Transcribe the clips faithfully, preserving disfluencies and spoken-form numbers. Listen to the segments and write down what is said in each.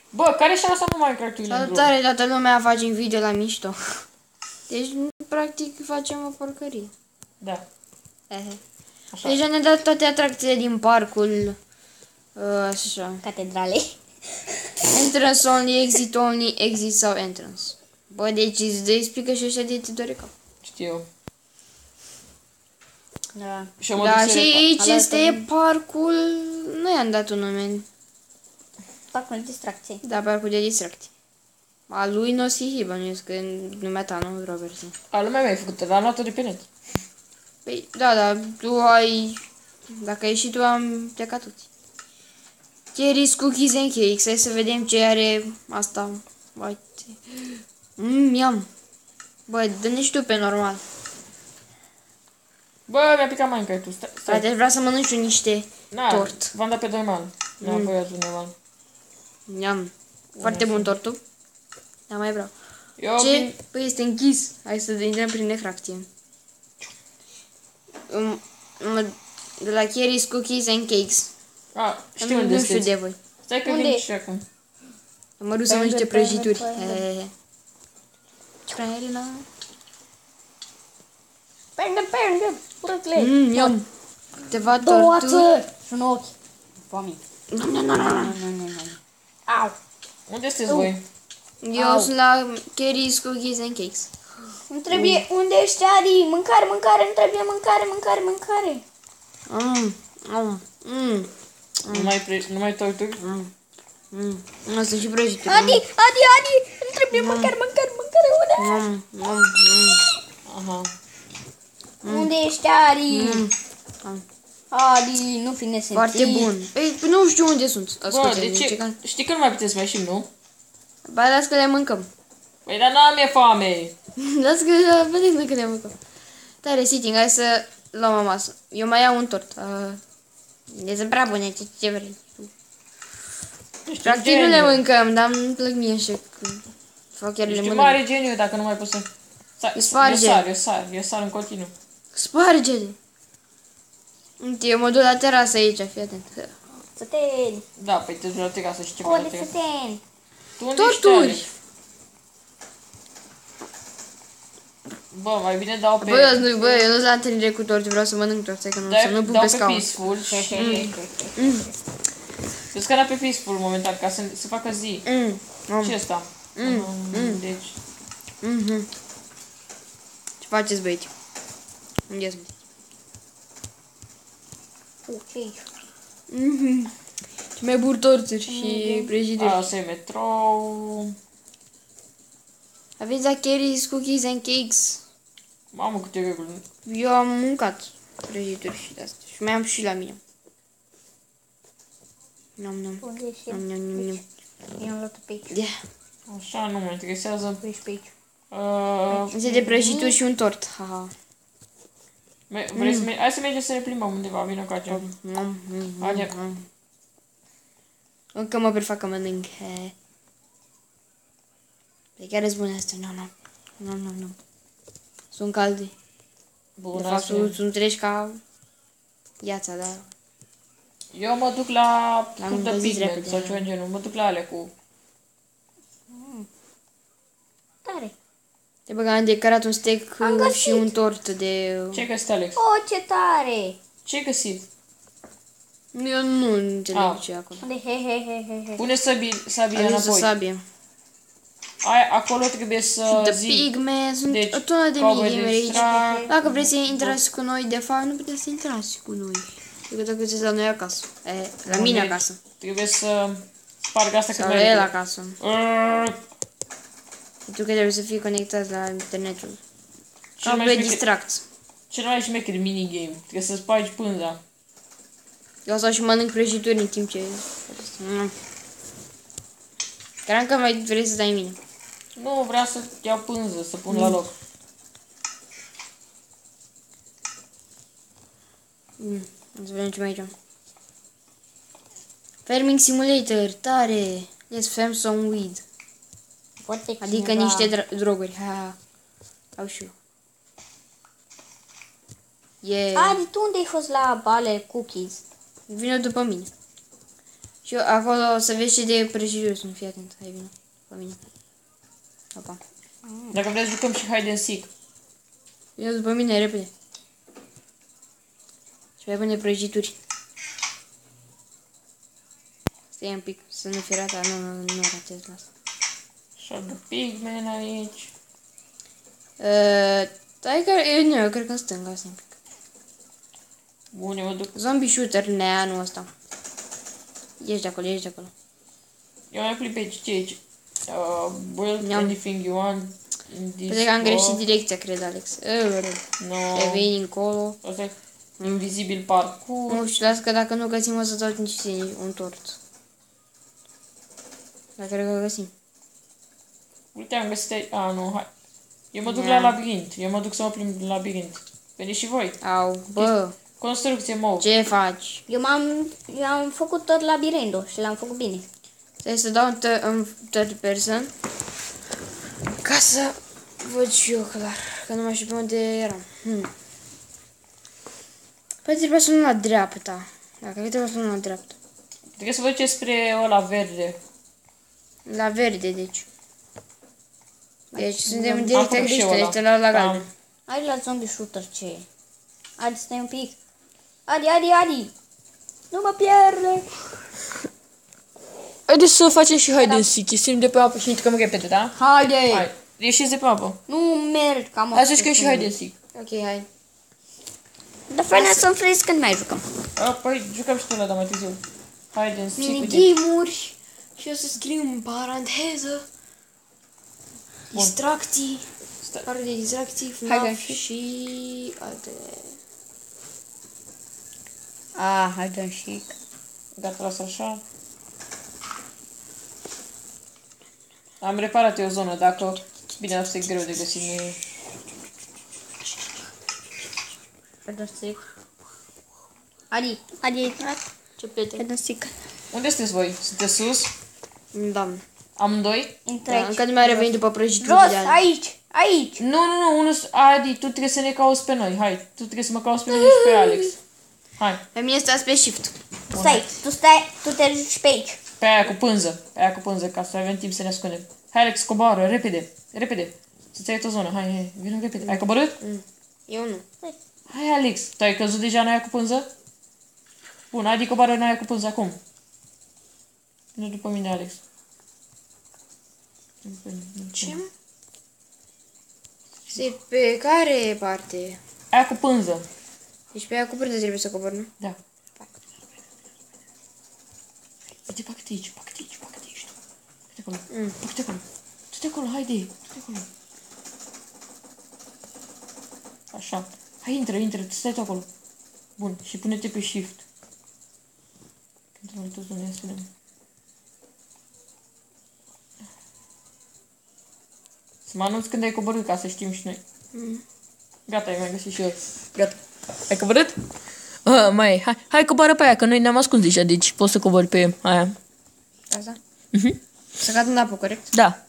Bă, care și-a lăsat pe Minecraft-ul? Salutare, toată lumea, facem video la mișto. Deci, practic, facem o porcărie. Da. Ehe. Așa. Deja ne-a dat toate atracțiile din parcul. Uh, așa. Catedrale. Entrance only, exit only, exit sau entrance. Bă, deci îți dă explică și ăștia de te doare cap. Știu. Da. Și eu mă Da, duc să și repa- aici Alături. este parcul. Nu i-am dat un nume. Fac multe distracții. Da, parcul de distracție. A lui nu o să fie bănuiesc, că numea ta, nu, Robertson. A, lumea mi-ai făcut, dar am luat-o de pe net. Păi, da, da, tu ai... Dacă ai și tu, am plecat toți. Cherries, cookies and cakes. Hai să vedem ce are asta. Uite. Mmm, yum. Bă, dă-ne și tu pe normal. Bă, mi-a picat Minecraft-ul. Stai, Frate, stai. aș vrea să mănânc și eu niște Na, tort. v-am dat pe normal. Nu am voiat normal. Yum. Foarte bun tortul. Da, mai vreau. Eu Ce? vin... Păi este închis. Hai să intrăm prin efracție. Um, um, de la Cherries, cookies and cakes. A, știu nu, unde nu știu sunteți. de voi. Stai că Unde vin e? și acum. Mă duc să mănânc niște prăjituri. Hehehe. Prăjina. Pende, pende, urâtule. Mmm, yum. Câteva Două torturi. țări și un ochi. Foame. Nom, nom, nom, nom. Au. Unde sunteți voi? Eu Au. sunt la Cherries, cookies and cakes. Îmi trebuie, unde ești, Adi? Mâncare, mâncare, îmi trebuie mâncare, mâncare, mâncare. Mmm, mmm, mmm, Numai, pre... Numai torturi? mmm. Mmm. Asta și prăjituri. Adi, Adi, Adi, îmi trebuie mâncare, mâncare, mâncare, unde? Mmm, mmm, mmm. Aha. Unde ești, Adi? Mmm. Adi, nu fi nesimțit. Foarte bun. Ei, nu știu unde sunt. Bă, Ascultă, de ce? Ca... Știi că nu mai puteți mai și nu? Ba, las că le mâncăm. Păi, dar n-am e foame. Las că vedem noi că le mâncăm. Tare, sitting, hai să luăm o masă. Eu mai iau un tort. Uh, e sunt prea bune, ce, ce vrei. Ești Practic un nu le geniu. mâncăm, dar îmi plăc mie așa că fac chiar le Ești un mănânc. mare geniu dacă nu mai poți să... Sa- Îi sparge. Eu sar, eu sar, eu sar în continuu. Sparge-le! Uite, eu mă duc la terasă aici, fii atent. Săteni, Da, păi te duci la terasă și ce faci la unde terasă? săteni? Tu unde ești, Torturi! Alex? Bă, mai bine dau pe... Bă, eu nu, bă, eu nu sunt la întâlnire cu torți, vreau să mănânc torți, că nu, dai- să nu pun dau pe pe scaun. peaceful și... Să scana pe peaceful momentan ca să se facă zi. Mm, mm, Și ăsta. Mm, Mm, Deci... mhm. Ce faceți, băieți? Unde sunt? Uh, ce aici? Mhm. Ce mai bur torțuri și prăjituri. Asta e metrou... Aveți la Cherries, cookies and cakes? Mamă, câte reguli. Eu am mâncat prăjituri și de-astea. Și mai am și la mine. Nom, nom. Unde ești? Nom, nom, nom, nom. Eu am luat pe aici. Yeah. Așa, nu mă interesează. Tu ești pe aici. Uh, Este de prăjituri și un tort. Haha. me- vrei să mergi? Hai să mergem să ne plimbăm undeva, vină cu aceea. Nom, nom, Haide. nom. Încă mă prefac că mănânc. He. Pe care spune asta? Nu, nu. Nu, nu, nu. Sunt calde. De Bun, fapt, asta e. sunt, sunt treci ca gheața, da. Eu mă duc la L-am Club de găsit Pigment repede. sau ceva în genul. Mă duc la alea cu... Tare. Te băga, am decorat un steak Am uh, găsit. și un tort de... Ce-ai găsit, Alex? Oh, ce tare! Ce-ai găsit? Eu nu înțeleg Ah. ce e acolo. Unde? He, he, he, he, he. Pune sabia, sabia Am zis o înapoi. sabie. Ai, acolo trebuie să The zi... Pigme, sunt Deci, o tonă de cover mii gameri aici. distract. Dacă vreți să intrați cu noi, de fapt, nu puteți să intrați cu noi. Decât dacă sunteți la noi acasă. E, la mine Deci, acasă. Trebuie să sparg asta cât Sau mai la el repede. acasă. Uh, Pentru că trebuie să fii conectați la internetul. Cel Ca mai pe șmecher, distract. cel mai șmecher minigame. Trebuie să spargi pânza. Eu sau și mănânc prăjituri în timp ce... Mm. Cream că mai vrei să dai mine. Nu, vreau să iau pânză, să pun la loc. Mm. Să vedem ce mai aici. Farming Simulator, tare! Let's farm some weed. Poate Adică cineva- niște dr- droguri. Ha. Au și eu. E... Adi, tu unde ai fost la bale cookies? Vine după mine. Și eu, acolo o să vezi și de prăjituri sunt, fii atent, hai vină, pe mine. Opa. Dacă vreți, jucăm și hide and seek. Vină după mine, repede. Și mai pune prăjituri. Stai un pic, să nu fie rata, nu, nu, nu ratez, lasă. Shadow Pigman aici. Uh, Stai că, eu, nu, eu cred că în stânga, asta un pic. Bun, eu mă duc. Zombie shooter, nea, anul ăsta. Ești de acolo, ești de acolo. Eu mai pui pe aici, ce e aici? Uh, build Neam. anything you want in this Poate că am greșit world. direcția, cred, Alex. Uh, No. Reveni încolo. Asta e Invisibil parkour. Nu știu, las că dacă nu găsim o să dau nici ție un tort. Dar cred că găsim. Uite, am găsit aici. A, nu, hai. Eu mă duc Da. la labirint. Eu mă duc să mă plimb în labirint. Veniți și voi. Au, bă, Construcție, mă. ce faci? Eu m-am eu am făcut tot labirintul și l-am făcut bine. Trebuie să dau în, th- în third person. Ca să văd și eu clar. Că nu mai știu pe unde eram. Hmm. Păi trebuie să nu la dreapta. Da, cred că trebuie să nu la dreapta. Trebuie să vă duceți spre ăla verde. La verde, deci. Deci suntem în Am direcția făcut și eu greșită, ăla. este la la galben. Am. Hai la zombie shooter, ce e? Adi, stai un pic. Adi, Adi, Adi! Nu mă pierde! Haideți să facem și hide and seek. Ieșim de pe apă și intrăm repede, da? Haide! Hai. Ieșiți de pe apă. Nu merg, cam Hai să jucăm și hide and seek. Ok, hai. Dar fără să-mi frezi când mai jucăm. A, păi, jucăm și pe ăla, dar mai târziu. Hide and seek. uite. Minigame-uri. Și o să scriu în paranteză. Bun. Distracții. Stai. Pare de distracții, F Hai, N A hai. F și alte. Ah, haide și... Gata, lasă așa. Am reparat eu o zonă, dacă... Bine, asta e greu de găsit. Nu e... Haide să Adi, Adi, ai intrat? Ce prieten? Haide să Unde sunteți voi? Sunteți sus? Da. Amândoi? Intră Da, aici. încă nu mai revenit după prăjituri Jos, de ani. aici, aici! Nu, nu, nu, unul... Adi, tu trebuie să ne cauți pe noi. Hai, tu trebuie să mă cauți pe mine și pe Alex. Hai, Pe mine stați pe shift. Stai, tu stai, tu te duci pe aici. pe aia cu pânză. Pe aia cu pânză, ca să avem timp să ne ascundem. Hai, Alex, coboară, repede, repede. Să-ți ai o zonă, hai, hai, vină repede. Ai coborât? Eu nu. Hai, Alex, tu ai căzut deja în aia cu pânză? Bun, Adi, coboară în aia cu pânză acum. Nu după mine, Alex. Ce? Se pe care parte? Aia cu pânză. Deci pe aia cu prânză trebuie să cobor, nu? Da. Uite, pacă-te aici, pacă-te aici, pacă-te aici. Du-te acolo, Mm. du-te acolo. Du-te acolo, haide, du-te acolo. Așa. Hai, intră, intră, stai tu acolo. Bun, și pune-te pe shift. Când mai toți ne spunem. Să mă anunț când ai coborât, ca să știm și noi. Mm. Gata, ai mai găsit și eu. Gata. Ai coborât? Uh, mai, hai, hai coboară pe aia, că noi ne-am ascuns deja, deci poți să cobori pe aia. Asta? Mhm. Să cad în apă, corect? Da.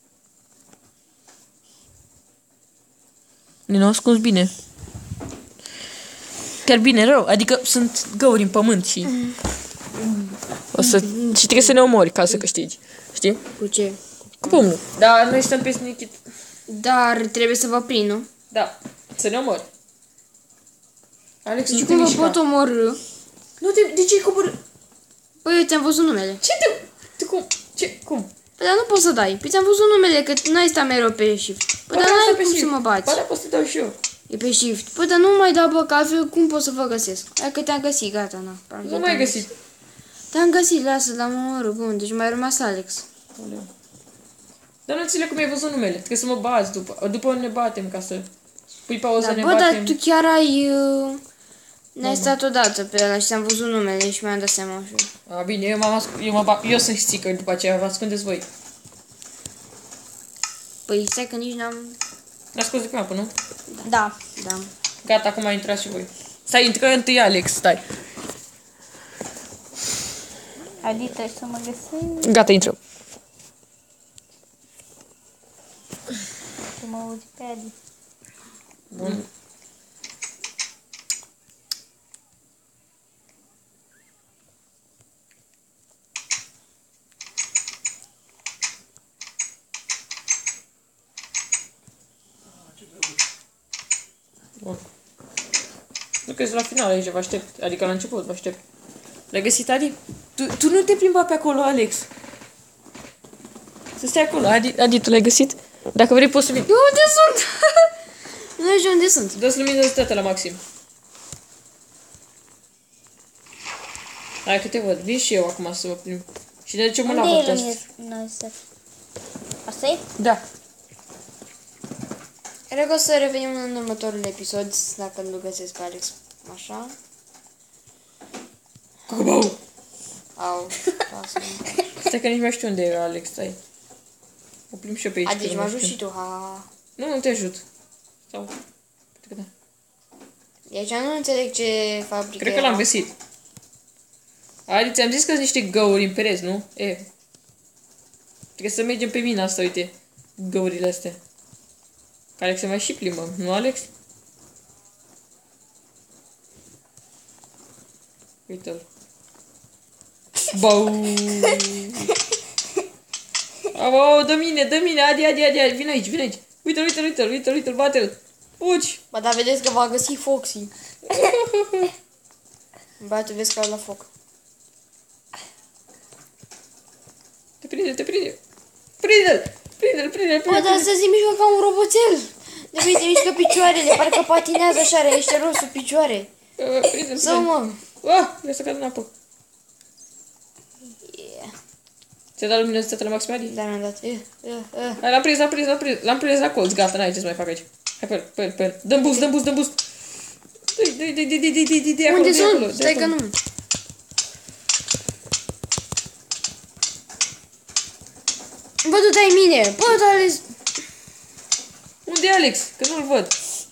Ne-am ascuns bine. Chiar bine rău, adică sunt găuri în pământ și... O să... Și trebuie să ne omori ca să câștigi. Știi? Cu ce? Cu pumnul. Da, noi stăm pe sneakit. Dar trebuie să vă prind, nu? Da. Să ne omori. Alex, nu Și te cum vă mișca. pot omorâ? Nu te... De ce ai coborât? Păi eu ți-am văzut numele. Ce te... te cum? Ce? Cum? Păi dar nu poți să dai. Păi ți-am văzut numele, că n-ai stat mereu pe shift. Păi dar Ba, asta n-ai pe cum shift. să mă bați. Ba, da, poți să te dau și eu. E pe shift. Păi dar nu mai da, bă, că altfel cum pot să vă găsesc? Hai că te-am găsit, gata, na. Practic Nu te-am mai găsit. Te-am găsit, lasă, l-am omorât, bun, deci mai a rămas Alex. Oleu. Dar nu înțeleg cum ai văzut numele. Trebuie să mă bați după. După ne batem ca să... Pui pauză, Da, ne bă, dar batem. tu chiar ai... Uh, n-ai stat odată pe ăla și ți-am văzut numele și mi-am dat seama și eu. A, bine, eu, m-am ascu- eu, mă ba- eu să știi că după aceea vă ascundeți voi. Păi stai că nici n-am... Ne ascunzi de pe apă, nu? Da. Da. Gata, acum intrați și voi. Stai, intră întâi Alex, stai. Adi, trebuie să mă găsești. Gata, intră. Să mă auzi pe Adi. Bun. Bun. Nu că la final aici, vă aștept. Adică la început, vă aștept. L-ai găsit, Adi? Tu, tu nu te plimba pe acolo, Alex. Să stai acolo. Adi, Adi, tu l-ai găsit? Dacă vrei, poți să vii. Eu unde sunt? Nu știu unde sunt. Dă-ți luminozitatea la maxim. Hai că te văd. Vin și eu acum să vă plimb. Și ne ducem în Unde apă e toți. luminozitatea? Asta e? Da. Cred că o să revenim în următorul episod, dacă nu găsesc pe Alex. Așa. Cocobau! Au. lasă-mă. Stai că nici mai știu unde e Alex, stai. O plimb și eu pe aici. A, că deci nu mă mai ajut știu. și tu, ha. Nu, nu te ajut. Sau... Cred că da. Deci eu nu înțeleg ce fabrică Cred că era. l-am găsit. Adi, ți-am zis că sunt niște găuri în pereți, nu? E. Trebuie să mergem pe mine asta, uite. Găurile astea. Care se mai și plimbă, nu, Alex? Uite-l. Bau! Abo, dă mine, dă mine, Adi, Adi, Adi, Adi, vin aici, vin aici. Uite-l, uite-l, uite-l, uite-l, uite-l, bate-l. Fugi! Ba, dar vedeți că va găsi Foxy. Ba, tu vezi că la foc. Te prinde, te prinde. Prinde-l, prinde-l, prinde-l, Bă, prinde-l. dar să se mișcă ca un roboțel. De uite, mișcă picioarele, parcă patinează așa, are niște rost sub picioare. Uh, Prinde-l, Să prinde-l. mă. Ah, i-a să cad în apă. Yeah. Ți-a dat luminozitatea la maxim, Adi? Da, mi-am dat. Uh, uh, uh. Hai, l-am prins, l-am prins, l-am prins, l-am prins la colț, gata, n-ai ce să mai fac aici. Hai pe el, pe el, pe el. Dă-mi boost, dă-mi boost, dă-mi boost. Dă-i, dă-i, dă-i, dă-i, dă-i, dă-i, dă-i, dă-i acolo, Unde dă-i acolo, sunt? dă-i Stai că acolo. nu. Bă, tu dai mine. Bă, tu ales... Unde e Alex? Că nu-l văd.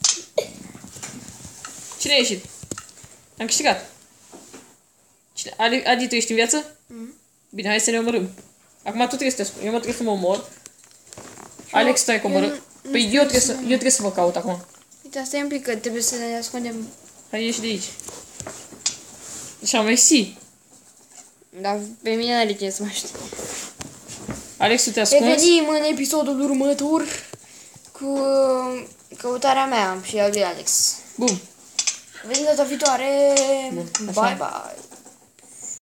Cine a ieșit? Am câștigat. Cine? Adi, Adi, tu ești în viață? Mm. Bine, hai să ne omorâm. Acum tu trebuie să te ascunzi. Eu mă trebuie să mă omor. Alex, stai că eu omoră. nu- nu Păi știu eu trebuie, să să, mă- eu trebuie să vă caut acum. Uite, asta e un pic că trebuie să ne ascundem. Hai, ieși de aici. Așa, mersi. Dar pe mine n-are ce să mă știu. Alex, tu te ascunzi? Revenim în episodul următor cu uh, căutarea mea și al lui Alex. Bun. Vedem data viitoare. Bun, așa. Bye, bye.